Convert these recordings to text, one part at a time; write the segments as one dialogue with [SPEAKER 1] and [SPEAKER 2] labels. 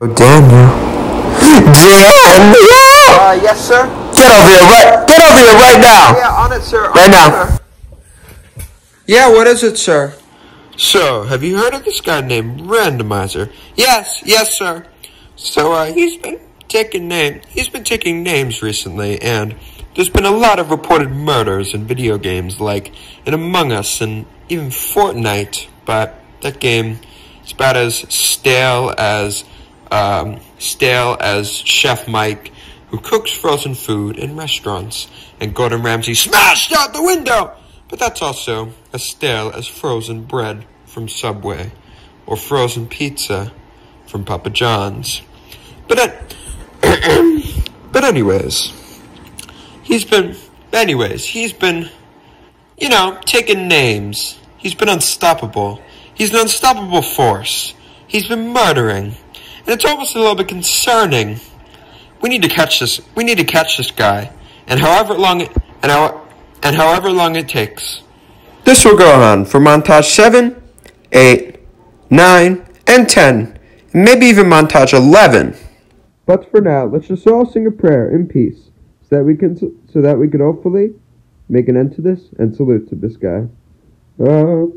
[SPEAKER 1] Daniel. Dan!
[SPEAKER 2] Yes, sir?
[SPEAKER 1] Get over here right now!
[SPEAKER 2] Yeah, on it, sir.
[SPEAKER 1] Right now.
[SPEAKER 2] Sir.
[SPEAKER 3] Yeah, what is it, sir?
[SPEAKER 4] So, have you heard of this guy named Randomizer?
[SPEAKER 3] Yes, sir.
[SPEAKER 4] So, he's been taking names recently, and there's been a lot of reported murders in video games like in Among Us and even Fortnite, but that game is about as stale as Chef Mike, who cooks frozen food in restaurants, and Gordon Ramsay smashed out the window! But that's also as stale as frozen bread from Subway, or frozen pizza from Papa John's. But anyways, he's been, you know, taking names. He's been unstoppable. He's an unstoppable force. He's been murdering. And it's almost a little bit concerning. We need to catch this guy. And however long it takes.
[SPEAKER 3] This will go on for montage 7, 8, 9, and 10. And maybe even montage 11. But for now, let's just all sing a prayer in peace, so that we can hopefully make an end to this and salute to this guy. I'm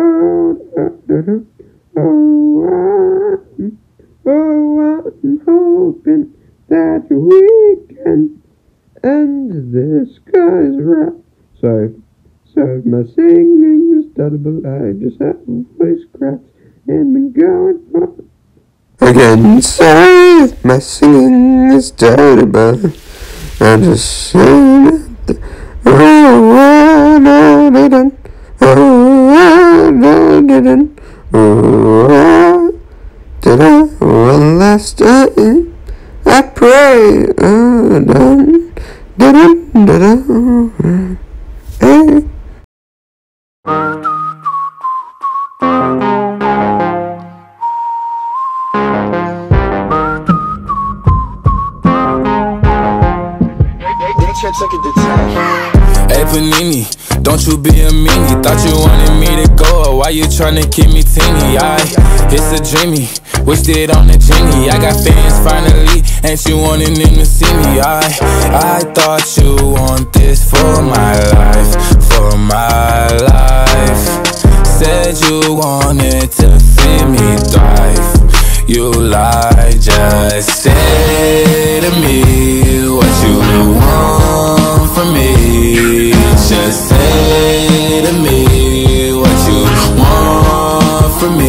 [SPEAKER 3] hoping that we can end this guy's rap. Sorry, my singing is terrible. I just have voice cracks and been going on.
[SPEAKER 1] Again, sorry, my singing is terrible. I just sing it. One last time, I pray. Hey.
[SPEAKER 5] Hey Panini, don't you be a meanie. Thought you wanted me to go, why you tryna keep me teeny? It's a dreamy, wished it on the genie. I got fans finally, ain't you wanting them to see me? I thought you want this for my life, for my life. Said you wanted to see me thrive. You lied, just say to me what you want from me. Just say to me what you want from me.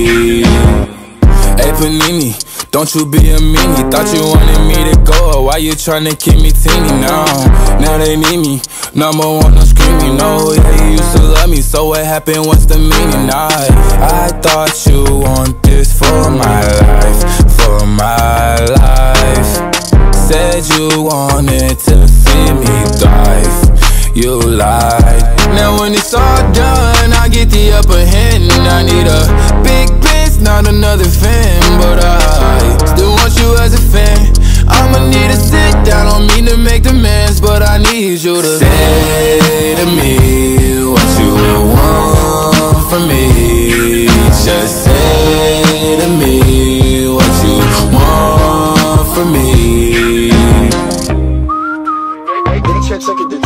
[SPEAKER 5] Hey Panini, don't you be a meanie. Thought you wanted me to go, why you tryna keep me teeny? Now they need me, number one, I'm screaming. No, yeah, you used to love me, so what happened, what's the meaning? I thought you want this for my life, for my life. Said you wanted to see me thrive. You lied. Now when it's all done, I get the upper hand. I need a big bitch, not another fan. But I still want you as a fan. I'ma need to sit down, don't mean to make demands, but I need you to say to me what you want from me. Just say to me what you want from me.